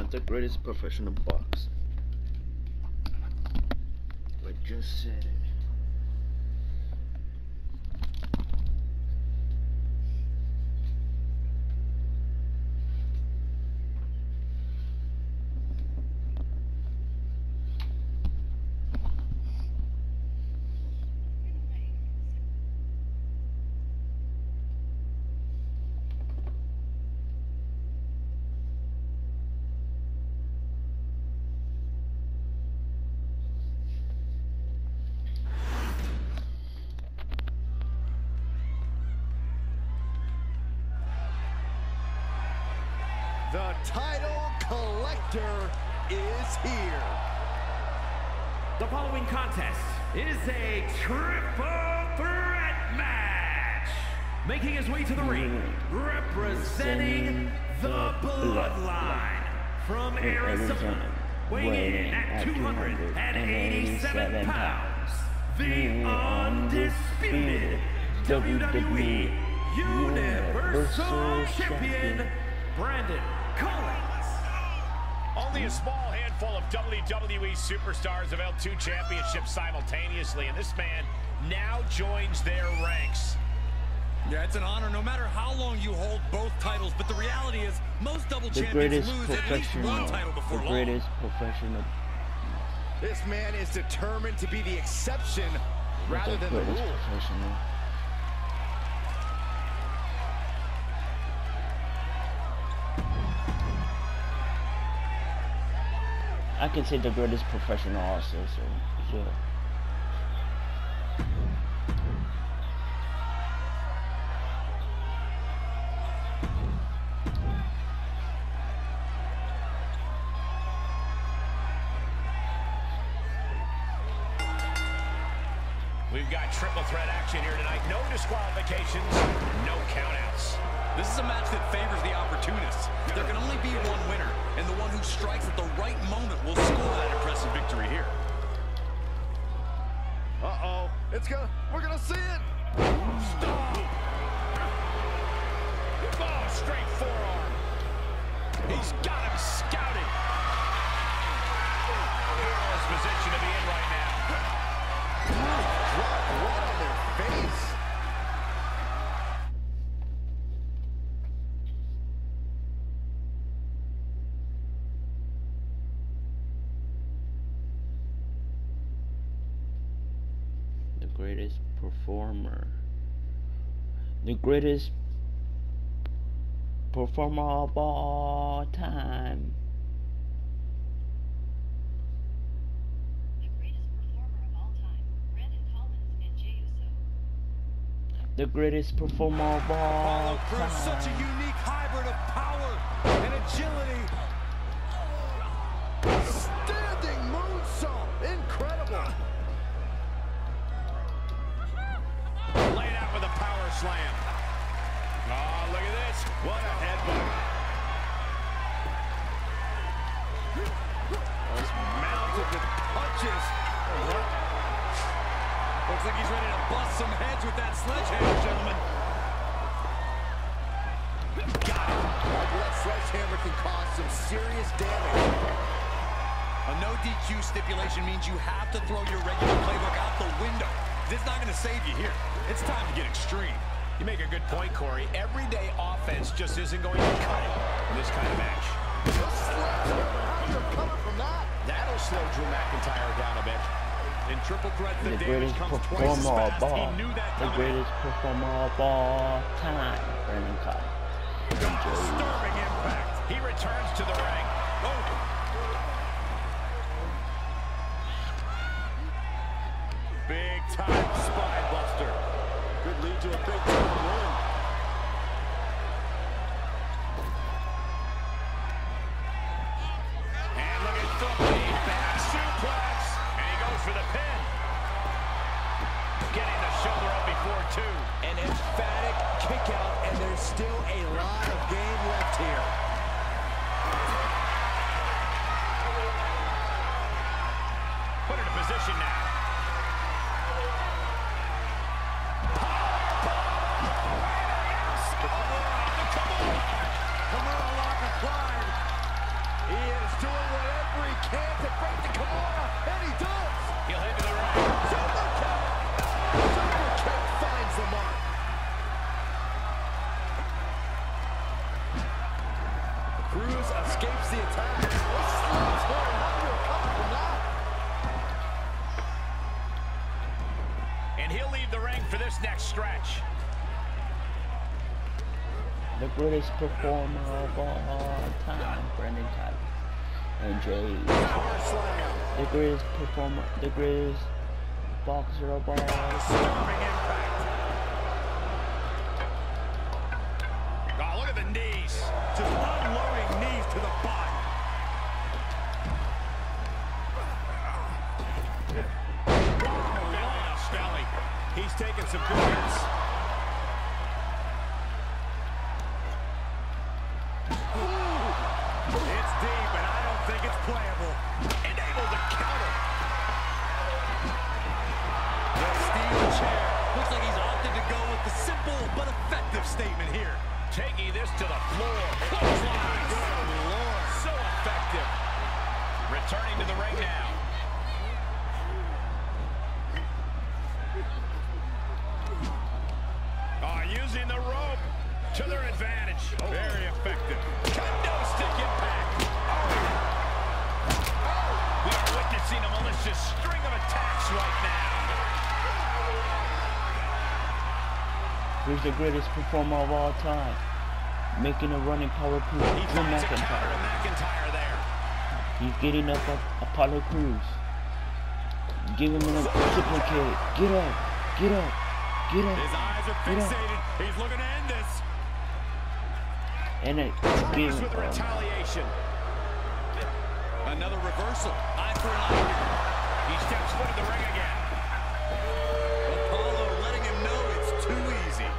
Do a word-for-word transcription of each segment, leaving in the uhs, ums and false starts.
of the greatest professional boxers. I just said it. The title collector is here. The following contest is a triple threat match. Making his way to the ring, representing the Bloodline from Arizona, weighing in at two hundred eighty-seven pounds, the undisputed W W E Universal Champion, Brandon Collins. Only a small handful of W W E superstars have held two championships simultaneously, and this man now joins their ranks. Yeah, it's an honor no matter how long you hold both titles, but the reality is most double The champions greatest lose at least one title before the long. greatest professional. This man is determined to be the exception rather the than the greatest rule. professional. I can say the greatest professional also, so sure. We've got triple threat action here tonight. No disqualifications, no countouts. This is a match that favors the opportunists. There can only be one winner, and the one who strikes at the right moment will score that impressive victory here. Uh-oh. It's gonna, we're gonna see it. Stop. Oh, straight forearm. He's got him scouted. Perilous position to be in right now. Drop right on their face. The greatest performer. The greatest performer of all time. The greatest performer of all time, Brandon Collins and Jey Uso. The greatest performer of all Apollo Crews, such a time. unique hybrid of power and agility. Standing moonsault, incredible. Laid out with a power slam. Oh, look at this. What a headbutt. Just mounted with punches. Looks like he's ready to bust some heads with that sledgehammer, gentlemen. Got it. That sledgehammer can cause some serious damage. A no D Q stipulation means you have to throw your regular playbook out the window. It's not going to save you here. It's time to get extreme. You make a good point, Corey. Everyday offense just isn't going to cut it in this kind of match. How do you recover from that? That'll slow Drew McIntyre down a bit. In triple threat, the, The damage greatest comes twice as performer of fast. all. He knew that The coming. greatest performer of all time. Brandon Collins. Disturbing impact. He returns to the ring. Oh. Big time spine buster. Could lead to a big time win. And look at the back suplex. And he goes for the pin. Getting the shoulder up before two. An emphatic kick out, and there's still a lot of game left here. Put it in position now. he does. He'll head to the ring. Super kick. Super kick finds the mark. Cruz escapes the attack. This slams hard. How do you recover from that? And he'll leave the ring for this next stretch. The greatest performer of all time, Brandon Tyler. And Jay. Power slam. The greatest performer, the greatest boxer of all time. Storming impact. Oh, look at the knees. Just unloading knees to the body. Belly to belly. He's taking some good hits. Ooh. It's deep, and I don't think it's playable. And able to counter. The steel chair. Looks like he's opted to go with the simple but effective statement here. Taking this to the floor. Clothesline. Good Lord. So effective. Returning to the ring now. Oh, using the rope to their advantage. Oh. Very effective. Kendo stick impact. Oh. We are witnessing a malicious string of attacks right now. Who's the greatest performer of all time? Making a running power Cruz. He Drew finds a counter to McIntyre. McIntyre there. He's getting up a Apollo Cruz. Give him a triple kick. Get up. Get up. Get up. His eyes are Get up. fixated. He's looking to end this. And it give Cruz him with the um, retaliation. Another reversal. Eye for an eye. He steps foot in the ring again. Apollo letting him know it's too easy.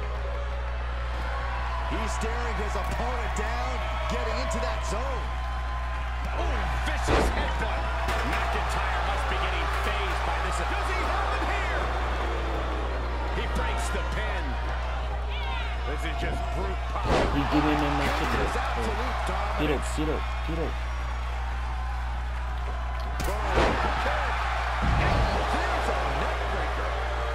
He's staring his opponent down, getting into that zone. Oh, vicious headbutt. McIntyre must be getting phased by this. Does he have it here? He breaks the pin. This is just brute power. He's giving him a triple His absolute kick. Get up. dominance. Get up. Get up. There's a neck breaker.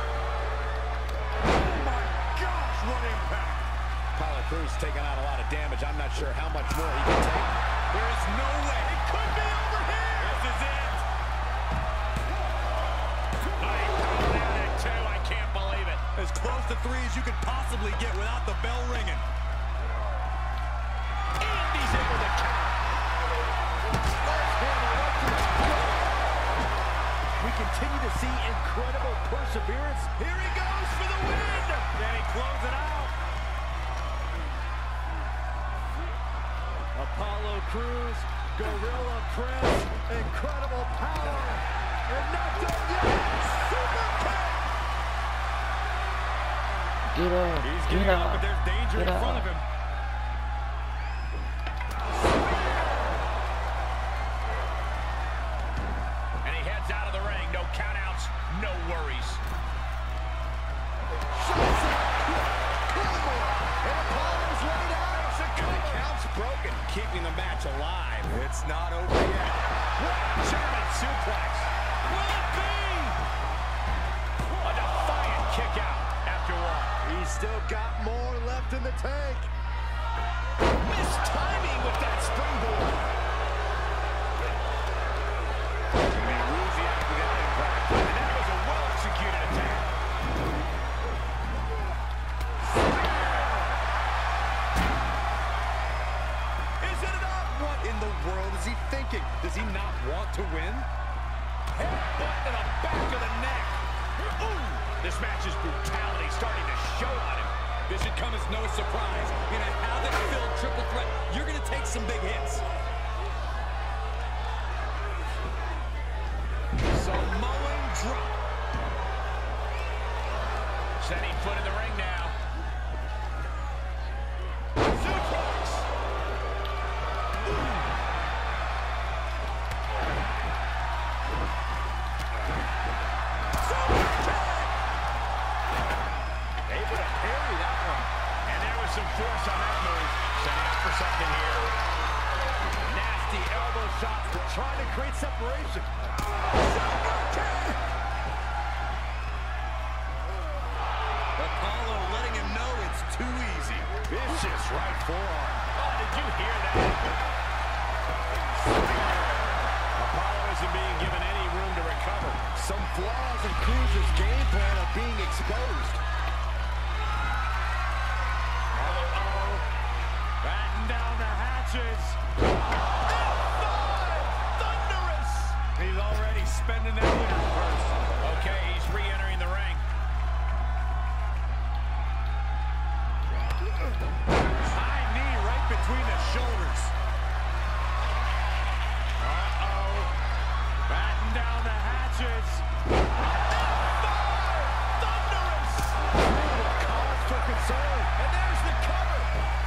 Oh my gosh, what impact. Apollo Cruz taking out a lot of damage. I'm not sure how much more he can take. There is no way. It could be over here. This is it. Oh, he pounded out at two. I can't believe it. As close to three as you could possibly get without the bell ringing. And he's able to counter. We continue to see incredible perseverance. Here he goes for the win. Then he closes it out. Apollo Cruz, Gorilla Press, incredible power. And not done yet. Super kick. Get up. He's Get getting up, up. but there's danger Get in front up. of him. And he heads out of the ring. No countouts, no worries. Broken, keeping the match alive. It's not over yet. German suplex. Will it be? A defiant kick out after one. He's still got more left in the tank. Missed timing with that springboard. He woozy after that impact. And that was a well-executed attack. Is it enough? What in the world is he thinking? Does he not want to win? Headbutt to the back of the neck. Ooh. This match's brutality starting to show on him. This should come as no surprise. In a havoc-filled triple threat, you're going to take some big hits. Samoan drop. Setting foot in the ring now. Suplex. Able to parry that one. And there was some force on that move. Setting up for something here. Nasty elbow shots to try to create separation. kick. Apollo letting him know it's too easy. Vicious right forearm. Oh, did you hear that? Apollo isn't being given any room to recover. Some flaws in Cruz's game plan are being exposed. Uh-oh. Batten down the hatches. Thunderous! He's already spending that universe. Okay, he's re-entering the ring. High knee right between the shoulders. Uh-oh. Batten down the hatches. Thunderous! Cause for concern. And there's the cover.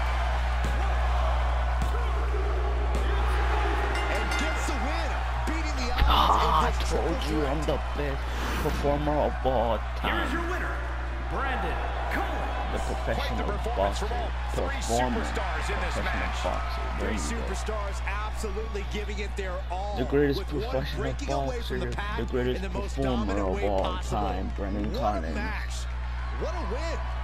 And gets the win, beating the odds. Ah, I in this told triple you threat. I'm the best performer of all Here's your time. winner, Brandon Collins. The professional performance boxer, from all three performer, superstars in this professional match. boxer. There Three you go. superstars absolutely giving it their all. The greatest with one professional breaking away from the boxer, pack the greatest in the most performer dominant of way all possible. time, Brandon What a Collins. match. What a win.